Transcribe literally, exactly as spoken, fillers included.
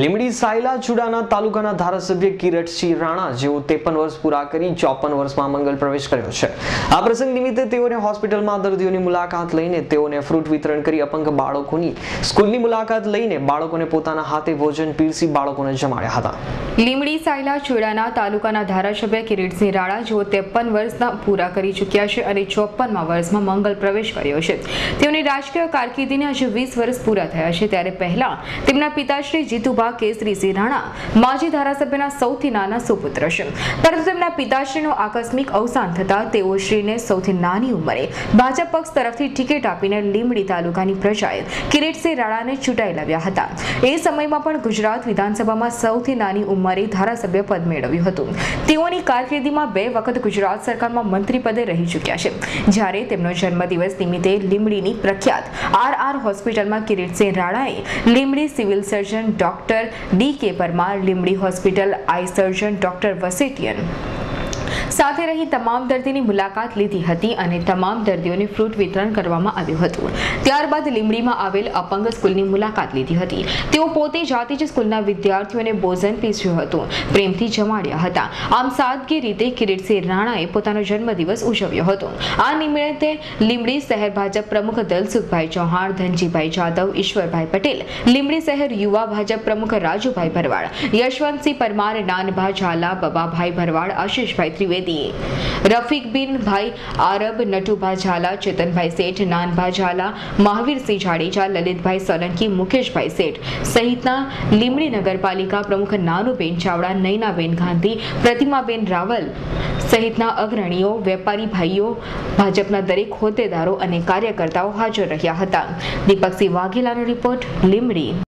લીંબડી સાયલા ચુડાના તાલુકાના ધારાસભ્ય કિરીટસિંહ રાણા જેઓ ત્રેપન વર્ષ પૂરા કરી ચોપન વર્ષમાં મંગલ પ્રવેશ કર્યો છે। આ પ્રસંગ નિમિત્તે તેઓને હોસ્પિટલમાં દર્દીઓની મુલાકાત લઈને તેઓને ફ્રૂટ વિતરણ કરી અપંગ બાળકોની સ્કૂલની મુલાકાત લઈને બાળકોને પોતાના હાથે ભોજન પીરસી બાળકોને જમાડ્યા હતા। લીંબડી સાયલા ચુડાના તાલુકાના ધારાસભ્ય કિરીટસિંહ રાણા જેઓ ત્રેપન વર્ષના પૂરા કરી ચૂક્યા છે અને ચોપનમાં વર્ષમાં મંગલ પ્રવેશ કર્યો છે। તેઓની રાજકીય કારકિર્દીને આજે વીસ વર્ષ પૂરા થયા છે, ત્યારે પહેલા તેમના પિતાશ્રી જીતુભા કેસરીસિંહ રાણા માજી ધારાસભ્યના સૌથી નાના સુપુત્ર છે, પરંતુ તેમના પિતાશ્રીનું આકસ્મિક અવસાન થતા તેઓ શ્રીને સૌથી નાની ઉંમરે ભાજપ પક્ષ તરફથી ટિકિટ આપીને લીંબડી તાલુકાની પ્રજાએ કિરીટસિંહ રાણાને ચૂંટાઈ લાવ્યા હતા। એ સમયમાં પણ ગુજરાત વિધાનસભામાં સૌથી નાની ઉંમરે ધારાસભ્ય પદ મેળવ્યું હતું। તેઓની કારકિર્દીમાં બે વખત ગુજરાત સરકારમાં મંત્રી પદે રહી ચૂક્યા છે। જ્યારે તેમનો જન્મદિવસ નિમિત્તે લીંબડીની પ્રખ્યાત આર આર હોસ્પિટલમાં કિરીટસિંહ રાણાએ Limbdi civil surgeon doctor D K Parmar, Limbdi hospital eye surgeon doctor વસેટિયન સાથે રહી તમામ દર્દીની મુલાકાત લીધી હતી અને તમામ દર્દીઓને ફ્રૂટ વિતરણ કરવામાં આવ્યું હતું। ત્યારબાદ લીંબડીમાં આવેલ અપંગ સ્કૂલની મુલાકાત લીધી હતી। તેઓ પોતે જાતે જ સ્કૂલના વિદ્યાર્થીઓને ભોજન પીરસ્યું હતું, પ્રેમથી જમાડ્યા હતા। આમ સાદગી રીતે કિરીટસિંહ રાણાએ પોતાનો જન્મદિવસ ઉજવ્યો હતો। આ નિમિત્તે લીંબડી શહેર ભાજપ પ્રમુખ દલસુખભાઈ ચૌહાણ, ધનજીભાઈ જાદવ, ઈશ્વરભાઈ પટેલ, લીંબડી શહેર યુવા ભાજપ પ્રમુખ રાજુભાઈ ભરવાડ, યશવંતસિંહ પરમાર, નાનભા ઝાલા, બબાભાઈ ભરવાડ, આશીષભાઈ ત્રિવેદી, રફીક બિન ભાઈ આરબ, નટુભા ઝાલા, ચેતનભાઈ શેઠ, નાનભા ઝાલા, મહાવીરસિંહ જાડેજા, લલિતભાઈ સોલંકી, મુકેશભાઈ શેઠ સહિતના લીંબડી નગરપાલિકા પ્રમુખ નાનુબેન ચાવડા, નૈનાબેન ગાંધી, પ્રતિમાબેન રાવલ સહિતના અગ્રણીઓ, વેપારી ભાઈઓ, ભાજપના દરેક હોદ્દેદારો અને કાર્યકર્તાઓ હાજર રહ્યા હતા। દીપકસિંહ વાઘેલાનો રિપોર્ટ, લીંબડી।